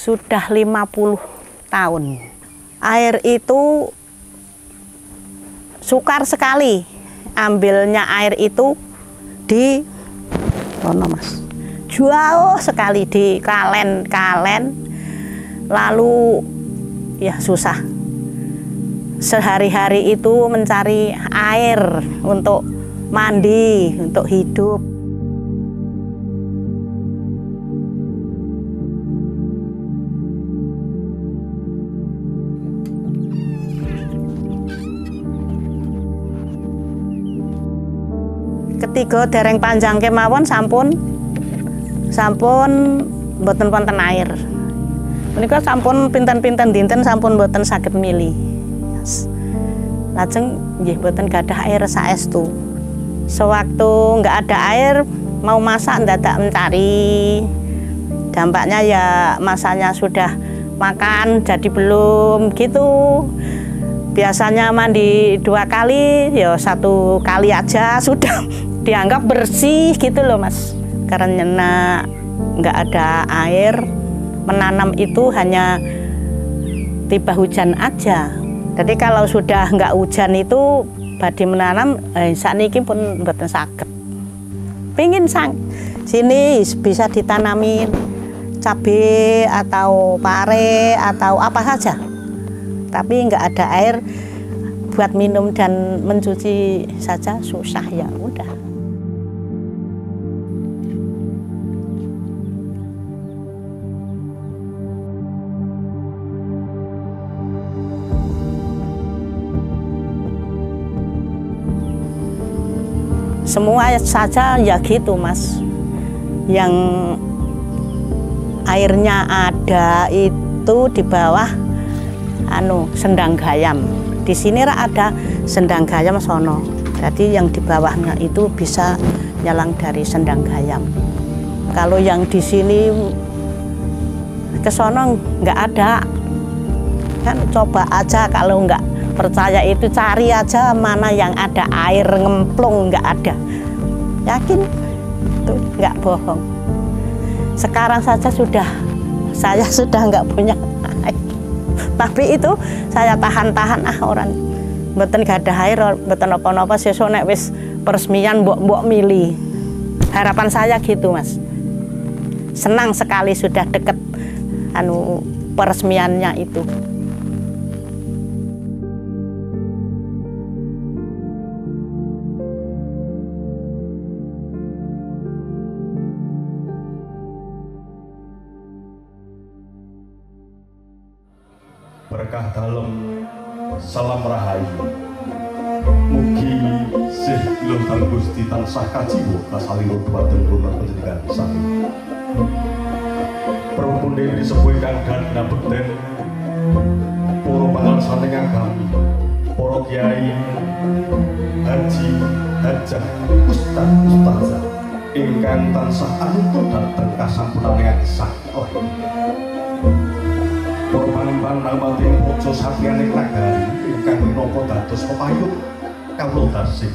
Sudah 50 tahun. Air itu sukar sekali. Ambilnya air itu di Mas. Jauh sekali di kalen. Lalu ya susah. Sehari-hari itu mencari air untuk mandi, untuk hidup. Ketiga dereng panjang kemawon sampun mboten wonten air. Menika sampun pinten-pinten dinten sampun mboten saged mili. Lajeng nggih mboten gadah air saestu. Sewaktu nggak ada air mau masak ndadak mencari. Dampaknya ya masanya sudah makan jadi belum gitu. Biasanya mandi 2 kali, ya 1 kali aja sudah dianggap bersih gitu loh Mas. Karena nggak ada air, menanam itu hanya tiba hujan aja. Jadi kalau sudah nggak hujan itu badhe menanam, sakniki pun mboten saged. Pingin sini bisa ditanamin cabai atau pare atau apa saja. Tapi nggak ada air buat minum dan mencuci saja susah, ya udah. Semua saja ya gitu Mas. Yang airnya ada itu di bawah sendang gayam. Di sini ada sendang gayam sono. Jadi yang di bawahnya itu bisa nyelang dari sendang gayam. Kalau yang di sini ke sono nggak ada. Kan coba aja, kalau nggak percaya itu cari aja mana yang ada air ngemplung, nggak ada. Yakin tuh nggak bohong. Sekarang saja saya sudah nggak punya air. Tapi itu saya tahan-tahan orang mboten gadah air, mboten apa-apa sesuk nek wis peresmian mbok mili. Harapan saya gitu Mas. Senang sekali sudah deket peresmiannya itu. Berkah dalem salam rahayu. Mugi sih Ilham Gusti tansah kajiwa kasalira dhumateng kula panjenengan sami. Peruntunde disepuh kang dadna bekten para pangarsane agami, para kiai, haji, hajah, ustazah ingkang tansah anuntun dhateng kasampurnaning sakti. Para panembang namating puja satriyaning nagari ingkang minangka dados pepayung kawula taksih.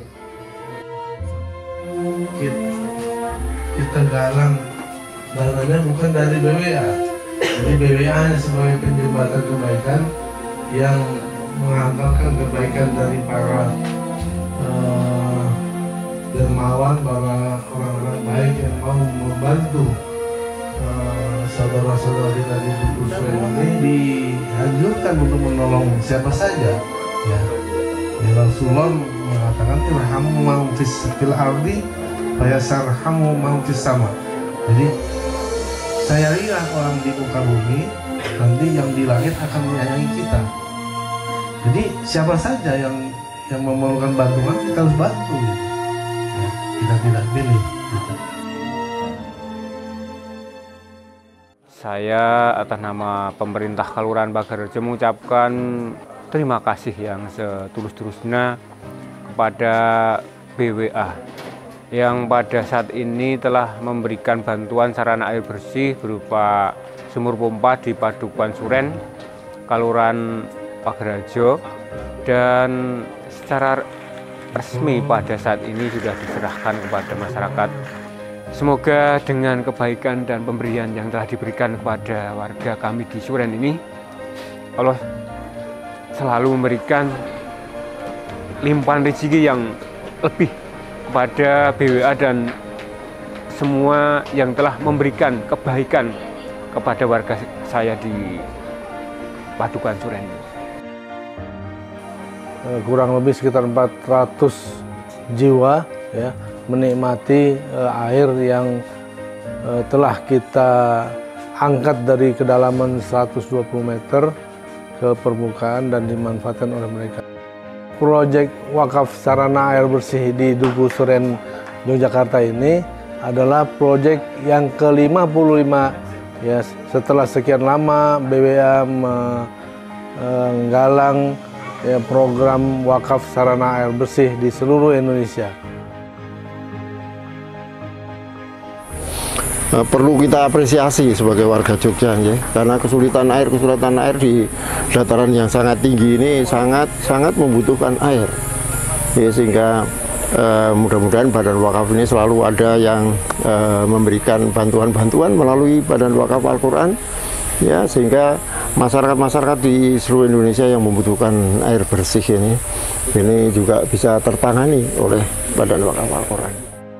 Kita galang dananya bukan dari BWA. Jadi BWA hanya sebagai penjembatan kebaikan yang mengantarkan kebaikan dari para dermawan, para orang-orang baik yang mau membantu saudara-saudara kita di Dusun ini dianjurkan untuk menolong siapa saja. Ya Rasulullah mengatakan irhamu man fil ardi fayasarhamu man fis sama. Jadi sayangilah orang di muka bumi, nanti yang di langit akan menyayangi kita. Jadi siapa saja yang memerlukan bantuan kita harus bantu. Ya, kita tidak pilih. Saya atas nama pemerintah Kelurahan Pagarrejo mengucapkan terima kasih yang setulus-tulusnya kepada BWA yang pada saat ini telah memberikan bantuan sarana air bersih berupa sumur pompa di Padukuhan Suren, Kelurahan Pagarrejo, dan secara resmi pada saat ini sudah diserahkan kepada masyarakat Semoga dengan kebaikan dan pemberian yang telah diberikan kepada warga kami di Suren ini, Allah selalu memberikan limpahan rezeki yang lebih kepada BWA dan semua yang telah memberikan kebaikan kepada warga saya di Padukan Suren ini. Kurang lebih sekitar 400 jiwa ya menikmati air yang telah kita angkat dari kedalaman 120 meter ke permukaan dan dimanfaatkan oleh mereka. Proyek wakaf sarana air bersih di Duku Suren, Yogyakarta ini adalah proyek yang ke-55 ya, setelah sekian lama BWA menggalang ya, program wakaf sarana air bersih di seluruh Indonesia. Perlu kita apresiasi sebagai warga Jogja ya, karena kesulitan air di dataran yang sangat tinggi ini sangat membutuhkan air ya, sehingga mudah-mudahan Badan Wakaf ini selalu ada yang memberikan bantuan-bantuan melalui Badan Wakaf Al-Quran ya, sehingga masyarakat di seluruh Indonesia yang membutuhkan air bersih ini juga bisa tertangani oleh Badan Wakaf Al-Quran.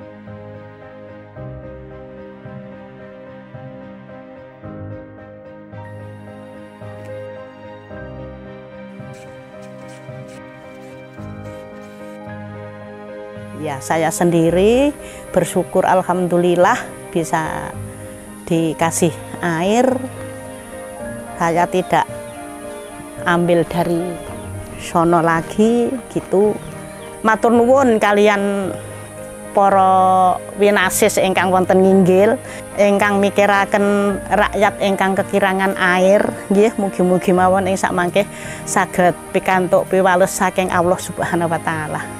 Ya, saya sendiri bersyukur alhamdulillah bisa dikasih air. Saya tidak ambil dari sono lagi gitu. Matur nuwun kalian para winasis ingkang wonten nginggil, ingkang mikiraken rakyat ingkang kekirangan air, nggih mugi-mugi mawon ing sak mangke saged pikantuk piwales saking Allah Subhanahu wa taala.